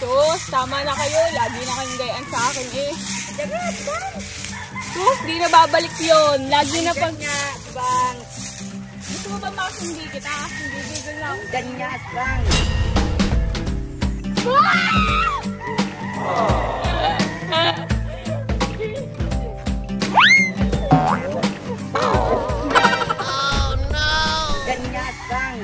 Sus, tama na kayo. Lagi na kayong gayaan sa akin eh. Sus, di na babalik yun. Lagi na pag... Bang. Gusto mo ba makasundi kita? Hindi bigil lang. Ganyan, bang. Ganyan, bang.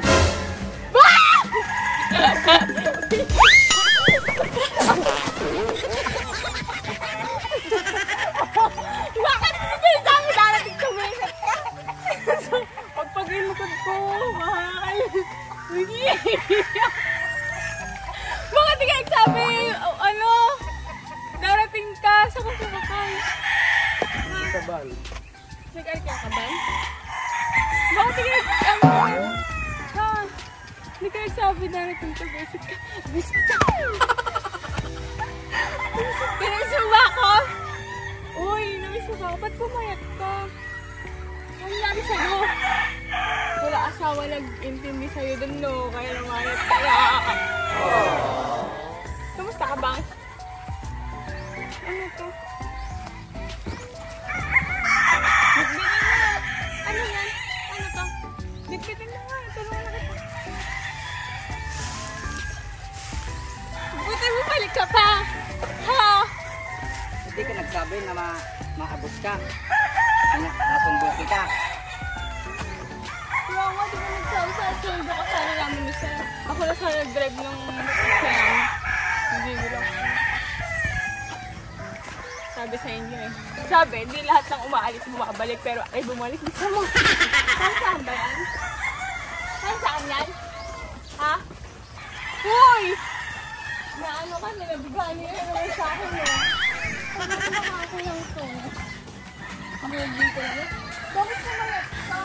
Bakit mo pinasama darating tumikat ka? Pagpag-ilukod ko, mahal. Bakit di ka nagsabi, ano, darating ka sa kusumakay? Kabal. Nag-ay ka kabal? Bakit di ka nagsabi, ha? Di ka nagsabi darating ka, visit ka. Visit ka. Pinasuba ko. Uy, namisaba ko. Ba't pumayat ka? Ano nangyari sa'yo? Wala asawa nag-intindi sa'yo dun, no? Kaya namayat ka na. Kamusta ka ba? Ano to? Bitbitin na. Ano yan? Ano to? Bitbitin na nga. Tulungan na kita. Buti mo balik ka pa. Ha? Hindi ka nagsabi na maabot ka. Nasundo kita. Kaya nga, di ba nagsabi sa sundo ka sana namin isa. Ako na sana nag-drive ng motorcycle. Hindi mo lang. Sabi sa inyo eh. Sabi, di lahat ng umaalis bumabalik, pero ay bumalik isa mo. Saan ba yan? Saan yan? Ha? Hoy! Naano ka, nilabigani ka naman sa akin eh. Sabi ko baka ako lang ito. Hindi ko lang eh. Bakit kumalat ka?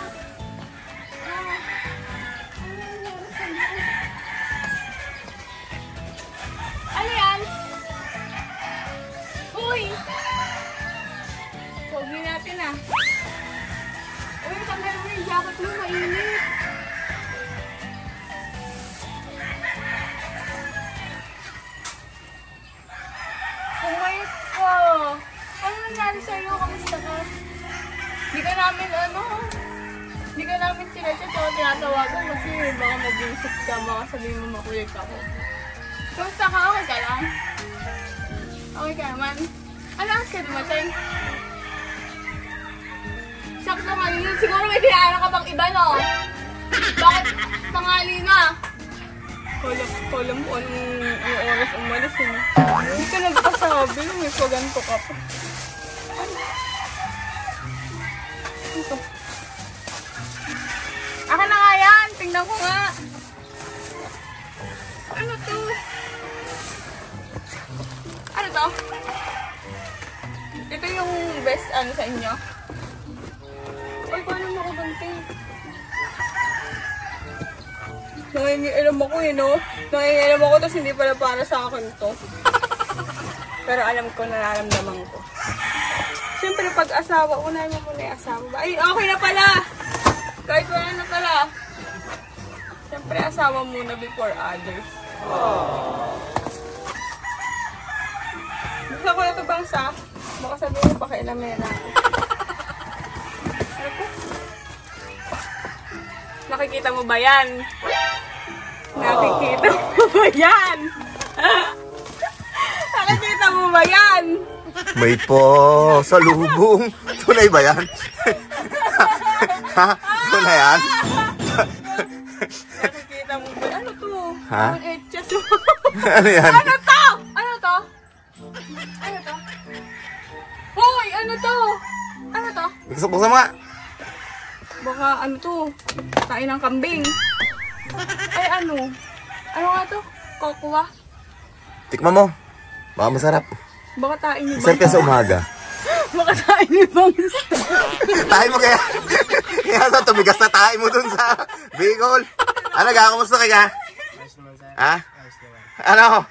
Ano yan? Uy! Pogi natin ah. Uy, tanggal mo yung jacket mo, mainit. Pumayat ka. Ano nangyari sa'yo? Kamusta ka? Hindi ka namin hindi ka namin sinachat o tinatawagan kasi baka mag-iisip ka, baka sabihin mo makulit ako. Kamusta ka? Okay ka lang? Okay ka naman? Ano ang ka dumating? Sakto nga yun. Siguro may dinaanan ka pang iba, no? Bakit pangali na? Kala mo anong oras umalis eh. Hindi ka nagpasabi, may paganto ka pa. Ano? Ito. Akin na nga yan. Tingnan ko nga. Ano to? Ano to? Ito yung best ano sa inyo. Ay, paano mo ako banting? Nangingialam ako eh, no? Nangingialam ako tapos hindi pala para sa akin to. Pero alam ko, nararamdaman ko. Siyempre, pag asawa, unahin mo muna yung asawa. Ay, okay na pala! Kahit wala na pala. Siyempre, asawa muna before others. Gusto ko na ito bang sa? Baka sabihin mo, pakialamin na ako. Ano po? Nakikita mo ba yan? Nakikita mo ba yan? Nakikita mo ba yan? May po sa lubong. Tunay ba yan? Ha? Tunay yan? Nakikita mo ba? Ano to? Ha? Ang etchas mo. Ano yan? Ano to? Ano to? Ano to? Hoy! Ano to? Ano to? Buksan mo nga. Baka ano to? Tain ng kambing. Ay ano? Ano nga to? Kokwa? Tikman mo. Baka masarap. Baka tain ni Isang Bang. sa umaga. Baka tain ni Bang. Tayo mo kaya. Kaya sa tumigas na tayo mo dun sa Bicol. Ano ga? Kumusta ka ga? Ha? Ano?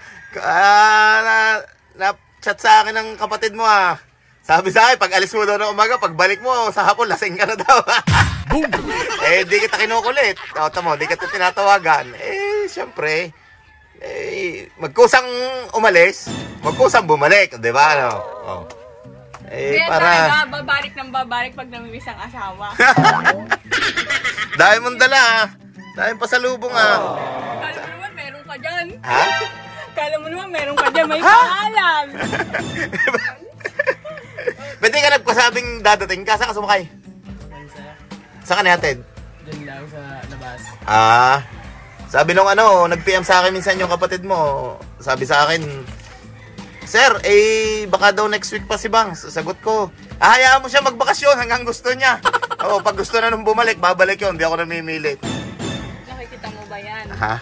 Na-chat sa akin ng kapatid mo ah. Sabi sa akin, pag alis mo daw ng umaga, pag balik mo sa hapon, lasing ka na daw. Eh, di kita kinukulit. O, tamo, di kita tinatawagan. Eh, syempre, Eh, magkusang umalis, magkusang bumalik, di ba? Ano? Oh. Eh, Kaya para... talaga, babalik ng babalik pag namimiss ang asawa. Dahil mong dala, ah. Dahil pasalubong, ah. Kala mo naman, meron ka dyan. Ha? Kala mo naman, meron ka dyan. May pangalan. Pwede ka nagpasabing dadating ka, saan ka sumakay? Saan ka natin? Diyan lang sa labas. Ah, sabi nung ano, nag-PM sa akin minsan yung kapatid mo. Sabi sa akin, Sir, eh, baka daw next week pa si Bang. Sagot ko, hayaan mo siya magbakasyon hanggang gusto niya. Oo, pag gusto na nung bumalik, babalik yun. Hindi ako namimilit. Nakikita mo ba yan? Ha?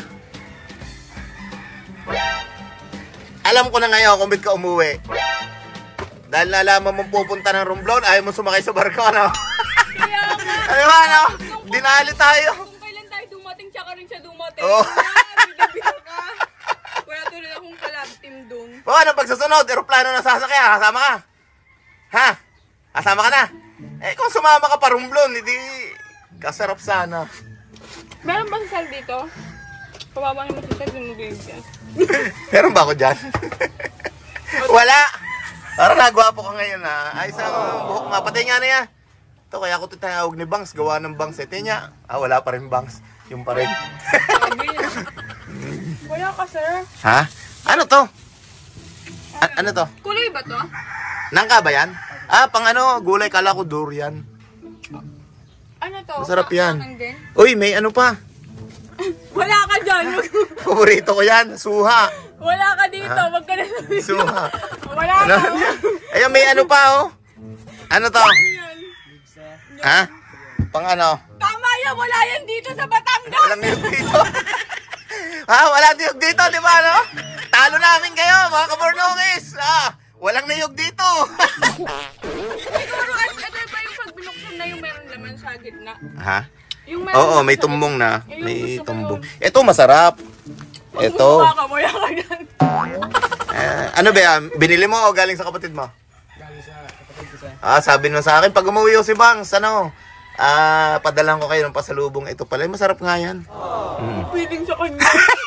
Alam ko na ngayon kung ba't ka umuwi. Dahil nalaman mong pupunta ng Romblon, ayaw mo sumakay sa barko, ano? Kaya nga. Ano ba, ano? Dinali tayo. Kung kailan tayo dumating, tsaka rin siya dumating. Oo. Bida-bida ka. Wala tuloy akong kalab team dun. O, ano pagsasunod? Aeroplano na sasakyan, kasama ka? Ha? Kasama ka na? Eh, kung sumama ka pa Romblon, hindi kasarap sana. Meron ba sasal dito? Pababa naman si Sal yung bibigyan. Meron ba ako dyan? Wala! Parang nagwapo ka ngayon, ha? Ayos ang buhok nga. Patay nga na yan. Ito, kaya ako tinawag ni Bangs. Gawa ng Bangs. Ito niya. Ah, wala pa rin Bangs. Yung pa rin. Sabi niya. Wala ka, sir. Ha? Ano to? Ano to? Kulay ba to? Nangka ba yan? Ah, pang ano, gulay. Kala ko durian. Ano to? Masarap yan. Kaangan din? Uy, may ano pa. Wala ka dyan. Paborito ko yan. Suha. Wala ka dito. Wag ka na sabihin. Suha. Wala Ano? ka. Ayun, may ano pa, oh. Ano to? Yan. Ha? Pang ano? Tama yan. Wala yan dito sa Batangas. Walang niyog dito. Ha? Wala niyog dito, di ba, no? Talo namin kayo, mga kabornokis. Ah, walang niyog dito. Siguro, ito ba yung pag binuksan na yung meron laman sa gitna? Ha? Yung meron Oo, may sa tumbong na. Ayun, May gusto ko tumbong. Ito, masarap. Ito. Wala ka. Wala ka dyan. Ano ba yan? Binili mo o galing sa kapatid mo? Galing sa kapatid ko, sir. Ah, sabi nung sa akin, pag umuwi si Bangs, ano? Ah, padalan ko kayo ng pasalubong. Ito pala, masarap nga yan. Feeling sa kanya.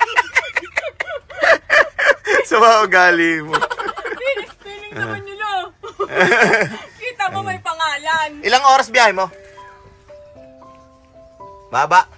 Sa mga ugali mo. Feeling naman nila. Kita mo may pangalan. Ilang oras biyahe mo? Baba.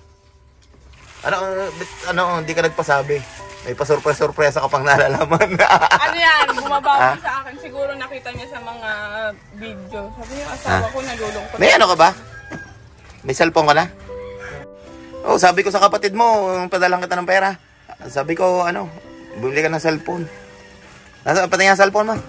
Ano, hindi ka nagpasabi. May pasurpresa ka pang nalalaman. Ano yan? Bumabawi Ah? sa akin. Siguro nakita niya sa mga video. Sabi niya, asawa ko nalulungkot. May ano ka ba? May cellphone ka na? Oh, sabi ko sa kapatid mo, padalang kita ng pera. Sabi ko, ano, bumili ka ng cellphone. Nasa pati nga cellphone mo?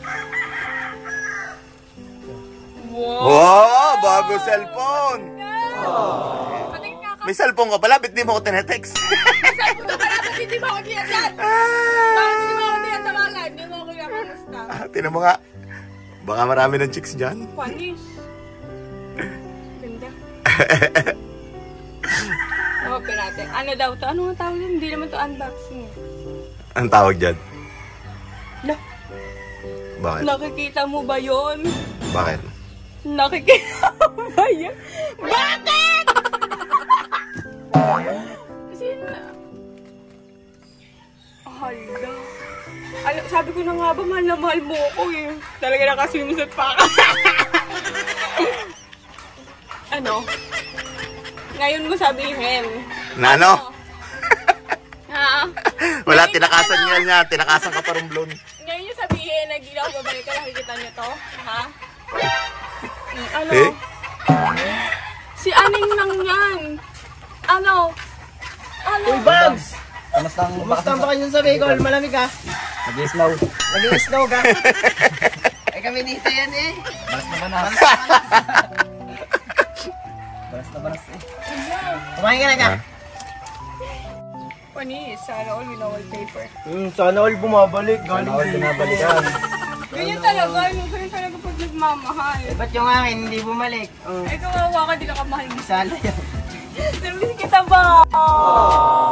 Wow! Wow, bago cellphone. Pating nga ka. May cellphone ka pala, ba't di mo ko tinetext? Sabi ko pala, ba't hindi mo ako tinatawag? Bakit hindi mo ako tinatawagan? Hindi mo ako kinakamusta. Tinan mo nga. Baka marami ng chicks dyan. Panis. Ganda. Open natin. Ano daw to? Ano nga tawag yun? Hindi naman to unboxing. Ang tawag dyan? Lah, Bakit? nakikita mo ba yon? Bakit? Nakikita mo ba yun? Bakit? Sino? Hala. Sabi ko na nga ba, mahal na mahal mo ako eh. Talaga nakasimusot pa ka. Ano? Ngayon mo sabihin. Na ano? Ha? Wala, Ngayon tinakasan ano? niya. Tinakasan ka pa Romblon. Ngayon yung sabihin na hindi na ako babalik ka, nakikita niyo to? Ha? Ano? Eh? Si Aning lang yan. Ano? Ano? Uy, Bangs! Kamusta ang bakasyon sa Bicol? Malamig ka? Nag-i-snow. Nag-i-snow ka? Ay kami dito yan eh. Baras na baras. Baras na baras eh. Kumain ka na ka? Panis, sana all wallpaper. Sana all bumabalik. Sana all bumabalik yan. Ganyan talaga, ganyan talaga pag nagmamahal. Ba't yung akin hindi bumalik? Ay, kawawa ka, di ka kamahal mo. Sana yan. Namiss kita ba?